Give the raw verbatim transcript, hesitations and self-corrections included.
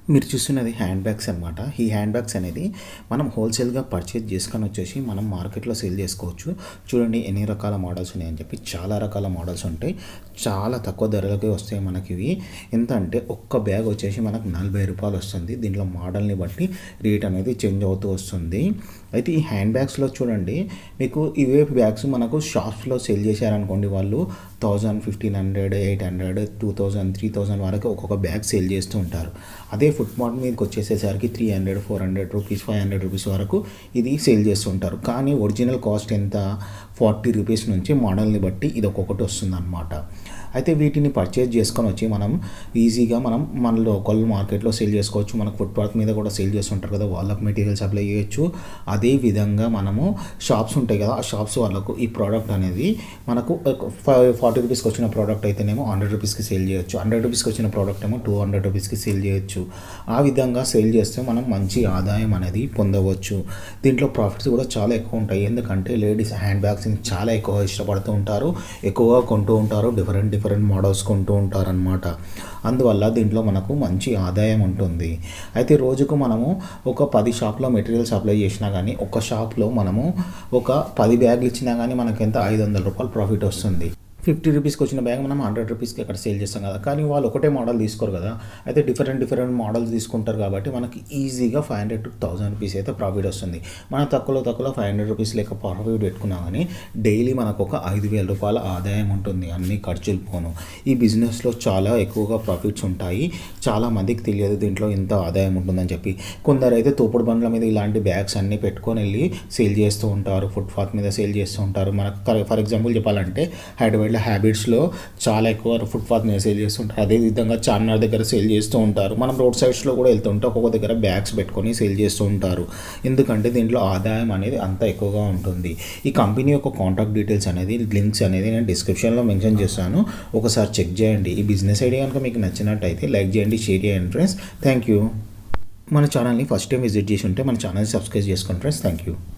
మీరు చూస్తున్నది hand bags అనమాట. ఈ హ్యాండ్ బ్యాగ్స్ అనేది మనం హోల్సేల్‌గా పర్చేజ్ చేసుకొని వచ్చేసి మనం మార్కెట్‌లో సేల్ చేసుకోవచ్చు. చూడండి ఎన్ని రకాల మోడల్స్ ఉన్నాయని చెప్పి చాలా రకాల మోడల్స్ ఉంటాయి. చాలా తక్కువ ధరలకే వస్తాయి మనకివి. ఎంత అంటే ఒక్క బ్యాగ్ వచ్చేసి మనకు రూ. నలభై రూపాయలు వస్తుంది. దీంట్లో మోడల్‌ని బట్టి రేట్ అనేది చేంజ్ అవుతూ వస్తుంది. అయితే ఈ హ్యాండ్ బ్యాగ్స్‌లో చూడండి మీకు ఇవే బ్యాగ్స్ మనకు షాప్స్‌లో సేల్ చేశారనుకోండి వాళ్ళు thousand, fifteen hundred, eight hundred, two thousand, three thousand వరకు ఒక్కొక్క బ్యాగ్ సేల్ చేస్తూ ఉంటారు. అదే ఫుట్‌పాత్ మీదకి వచ్చేసేసరికి three hundred, four hundred rupees, five hundred rupees వరకు ఇది సేల్ చేస్తుంటారు. కానీ ఒరిజినల్ కాస్ట్ ఎంత? ఫార్టీ రూపీస్ నుంచి మోడల్ని బట్టి ఇది ఒక్కొక్కటి వస్తుందన్నమాట. అయితే వీటిని పర్చేజ్ చేసుకొని వచ్చి మనం ఈజీగా మనం మన లోకల్ మార్కెట్లో సేల్ చేసుకోవచ్చు. మనకు ఫుట్‌పాత్ మీద కూడా సేల్ చేస్తుంటారు కదా, వాళ్ళకు మెటీరియల్ సప్లై చేయొచ్చు. అదే విధంగా మనము షాప్స్ ఉంటాయి కదా, ఆ షాప్స్ వాళ్ళకు ఈ ప్రోడక్ట్ అనేది మనకు ఫైవ్ ఫార్టీ రూపీస్కి వచ్చిన ప్రోడక్ట్ అయితేనేమో హండ్రెడ్ రూపీస్కి సేల్ చేయొచ్చు. హండ్రెడ్ రూపీస్కి వచ్చిన ప్రోడక్ట్ ఏమో టూ హండ్రెడ్ రూపీస్కి సేల్ చేయొచ్చు. ఆ విధంగా సేల్ చేస్తే మనం మంచి ఆదాయం అనేది పొందవచ్చు. దీంట్లో ప్రాఫిట్స్ కూడా చాలా ఎక్కువ ఉంటాయి. ఎందుకంటే లేడీస్ హ్యాండ్ బ్యాగ్స్ని చాలా ఎక్కువ ఇష్టపడుతూ ఉంటారు, ఎక్కువగా కొంటూ ఉంటారు, డిఫరెంట్ డిఫరెంట్ మోడల్స్ కొంటూ ఉంటారనమాట. అందువల్ల దీంట్లో మనకు మంచి ఆదాయం ఉంటుంది. అయితే రోజుకు మనము ఒక పది షాప్లో మెటీరియల్ సప్లై చేసినా కానీ ఒక షాప్లో మనము ఒక పది బ్యాగులు ఇచ్చినా కానీ మనకు ఎంత ఐదు వందల రూపాయలు ప్రాఫిట్ వస్తుంది. ఫిఫ్టీ రూపీస్కి వచ్చిన బ్యాగ్ మనం హండ్రెడ్ రూపీస్కి అక్కడ సేల్ చేస్తాం కదా. కానీ వాళ్ళు ఒకటే మోడల్ తీసుకోరు కదా, అయితే డిఫరెంట్ డిఫరెంట్ మోడల్స్ తీసుకుంటారు కాబట్టి మనకి ఈజీగా five hundred to thousand rupees అయితే ప్రాఫిట్ వస్తుంది. మనం తక్కువలో తక్కువలో ఫైవ్ హండ్రెడ్ రూపీస్ లెక్క ప్రాఫిట్ పెట్టుకున్నా కానీ డైలీ మనకు ఒక ఐదు వేల రూపాయల ఆదాయం ఉంటుంది, అన్ని ఖర్చులు పోను. ఈ బిజినెస్లో చాలా ఎక్కువగా ప్రాఫిట్స్ ఉంటాయి. చాలా మందికి తెలియదు దీంట్లో ఎంత ఆదాయం ఉంటుందని చెప్పి. కొందరు అయితే తోపుడు బండ్ల మీద ఇలాంటి బ్యాగ్స్ అన్నీ పెట్టుకొని వెళ్ళి సేల్ చేస్తూ ఉంటారు, ఫుట్పాత్ మీద సేల్ చేస్తూ ఉంటారు. మనకు ఫర్ ఎగ్జాంపుల్ చెప్పాలంటే హైదరాబాద్లో హ్యాబిట్స్లో చాలా ఎక్కువ ఫుట్పాత్ మీద సేల్ చేస్తుంటారు. అదేవిధంగా చార్మినార్ దగ్గర సేల్ చేస్తూ ఉంటారు. మనం రోడ్ సైడ్స్లో కూడా వెళ్తుంటే ఒక్కొక్క దగ్గర బ్యాగ్స్ పెట్టుకొని సేల్ చేస్తూ ఉంటారు. ఎందుకంటే దీంట్లో ఆదాయం అనేది అంత ఎక్కువగా ఉంటుంది. ఈ కంపెనీ యొక్క కాంటాక్ట్ డీటెయిల్స్ అనేది, లింక్స్ అనేది నేను డిస్క్రిప్షన్లో మెన్షన్ చేస్తాను, ఒకసారి చెక్ చేయండి. ఈ బిజినెస్ ఐడియా కనుక మీకు నచ్చినట్టయితే లైక్ చేయండి, షేర్ చేయండి ఫ్రెండ్స్. Thank you. మన ఛానల్ని ఫస్ట్ టైం విజిట్ చేసి ఉంటే మన ఛానల్ని సబ్స్క్రైబ్ చేసుకోండి ఫ్రెండ్స్. Thank you.